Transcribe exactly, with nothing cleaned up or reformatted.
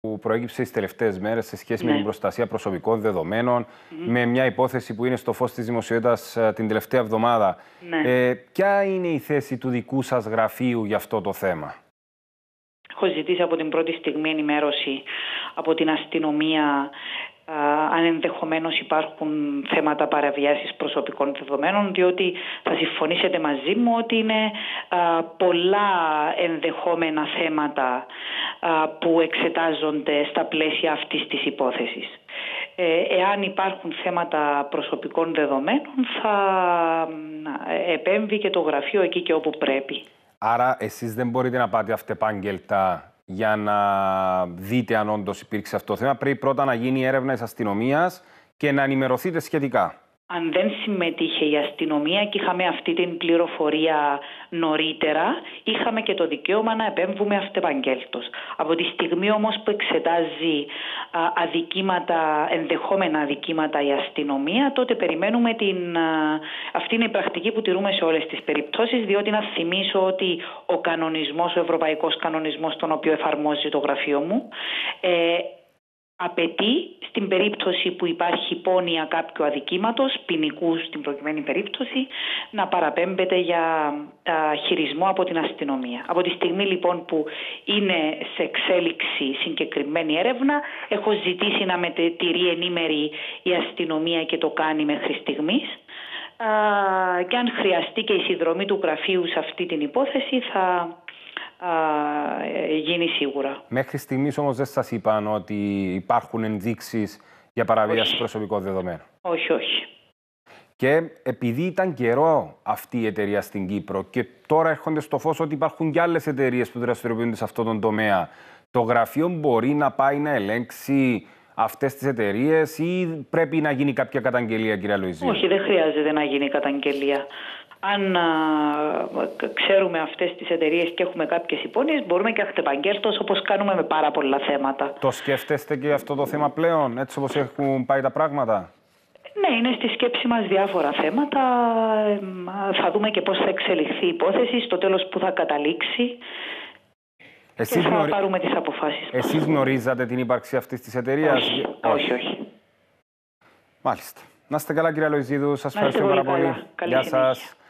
που προέκυψε τις τελευταίες μέρες σε σχέση ναι. με την προστασία προσωπικών δεδομένων, mm-hmm. με μια υπόθεση που είναι στο φως της δημοσιότητας την τελευταία εβδομάδα. Ναι. Ε, ποια είναι η θέση του δικού σας γραφείου για αυτό το θέμα? Έχω ζητήσει από την πρώτη στιγμή ενημέρωση από την αστυνομία αν ενδεχομένως υπάρχουν θέματα παραβιάσης προσωπικών δεδομένων, διότι θα συμφωνήσετε μαζί μου ότι είναι α, πολλά ενδεχόμενα θέματα α, που εξετάζονται στα πλαίσια αυτής της υπόθεσης. Ε, εάν υπάρχουν θέματα προσωπικών δεδομένων, θα επέμβει και το γραφείο εκεί και όπου πρέπει. Άρα εσείς δεν μπορείτε να πάτε αυτεπάγγελτα για να δείτε αν όντως υπήρξε αυτό το θέμα. Πρέπει πρώτα να γίνει η έρευνα της αστυνομίας και να ενημερωθείτε σχετικά. Αν δεν συμμετείχε η αστυνομία και είχαμε αυτή την πληροφορία νωρίτερα, είχαμε και το δικαίωμα να επέμβουμε αυτεπαγγέλτος. Από τη στιγμή όμως που εξετάζει αδικήματα, ενδεχόμενα αδικήματα η αστυνομία, τότε περιμένουμε την... Αυτή είναι η πρακτική που τηρούμε σε όλες τις περιπτώσεις, διότι να θυμίσω ότι ο κανονισμός, ο ευρωπαϊκός κανονισμός, τον οποίο εφαρμόζει το γραφείο μου, ε, απαιτεί στην περίπτωση που υπάρχει υπόνοια κάποιου αδικήματος, ποινικού στην προκειμένη περίπτωση, να παραπέμπεται για α, χειρισμό από την αστυνομία. Από τη στιγμή λοιπόν που είναι σε εξέλιξη συγκεκριμένη έρευνα, έχω ζητήσει να με τηρεί ενήμερη η αστυνομία και το κάνει μέχρι στιγμής. Α, και αν χρειαστεί και η συνδρομή του γραφείου σε αυτή την υπόθεση θα... γίνει σίγουρα. Μέχρι στιγμής όμως δεν σας είπαν ότι υπάρχουν ενδείξεις για παραβίαση προσωπικών δεδομένων? Όχι, όχι. Και επειδή ήταν καιρό αυτή η εταιρεία στην Κύπρο και τώρα έρχονται στο φως ότι υπάρχουν και άλλες εταιρείες που δραστηριοποιούνται σε αυτόν τον τομέα, το γραφείο μπορεί να πάει να ελέγξει αυτές τις εταιρείες ή πρέπει να γίνει κάποια καταγγελία, κυρία Λοϊζίου? Όχι, δεν χρειάζεται να γίνει καταγγελία. Αν α, ξέρουμε αυτές τις εταιρείες και έχουμε κάποιες υπόνοιες, μπορούμε και αυτεπαγγέλτος, όπως κάνουμε με πάρα πολλά θέματα. Το σκέφτεστε και αυτό το θέμα πλέον, έτσι όπως έχουν πάει τα πράγματα? Ναι, είναι στη σκέψη μας διάφορα θέματα. Θα δούμε και πώς θα εξελιχθεί η υπόθεση, στο τέλος που θα καταλήξει. Εσείς και θα γνωρι... πάρουμε τις αποφάσεις. Εσείς γνωρίζατε την ύπαρξη αυτής της εταιρείας? Όχι, όχι, όχι. Μάλιστα. Να είστε καλά, κυρία Λοϊζίδου. Σας ευχαριστώ πάρα πολύ. Γεια σας.